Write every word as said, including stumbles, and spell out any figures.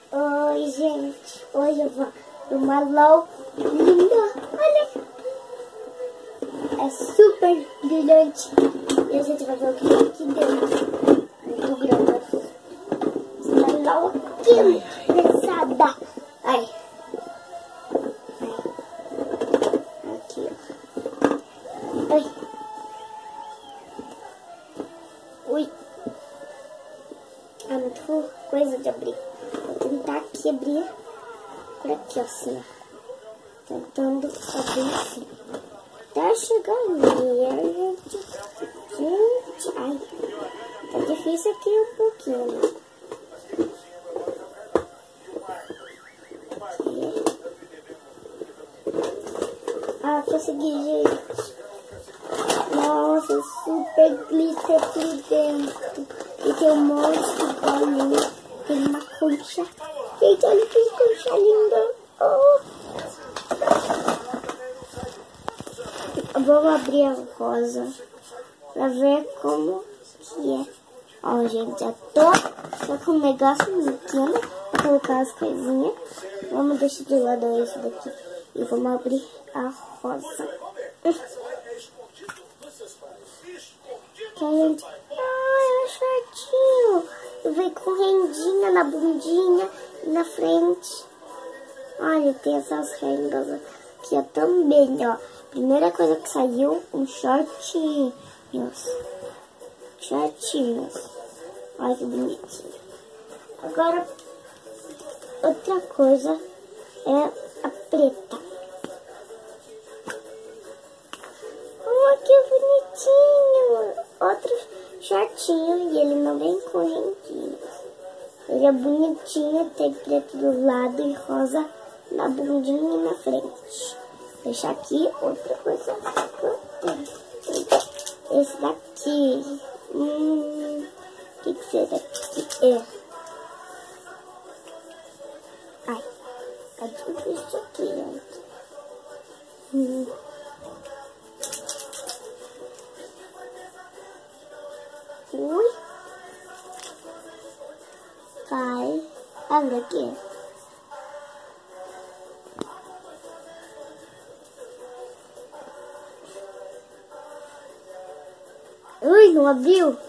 Oi, gente. Hoje eu vou uma LOL linda. Olha. É super brilhante. E a gente vai ver o que tem aqui dentro. Muito grande. Essa LOL aqui é muito pesada. Ai. Ai. Aqui, ó. Ai. Ui. É muito coisa de abrir. Vou tentar aqui abrir por aqui, assim, ó. Tentando abrir assim. Até chegar ali, gente. Gente, ai. Tá difícil aqui um pouquinho. Aqui. Ah, consegui, gente. Nossa, super glitter aqui dentro. E tem um monte de bolinha. Tem uma concha. Gente, olha que concha linda. Oh. Vamos abrir a rosa pra ver como que é. Ó, gente, já tô, tô com um negócio pequeno pra colocar as coisinhas. Vamos deixar de lado isso daqui. E vamos abrir a rosa. Que a gente... Ah, é um shortinho. E vem com rendinha na bundinha e na frente. Olha, tem essas rendas aqui ó, também, ó. Primeira coisa que saiu, um shortinhos. Shortinhos. Olha que bonitinho. Agora, outra coisa é a preta. Oh, que bonitinho. Outro shortinho e ele não vem com rendinhas. Ele é bonitinho, tem preto do lado e rosa na bundinha e na frente. Deixar aqui outra coisa importante. Esse daqui. Hum, o que, que será que é? Ai, tá difícil aqui, gente. Hum. Ui. Vai. Abre aqui. Ui, não abriu?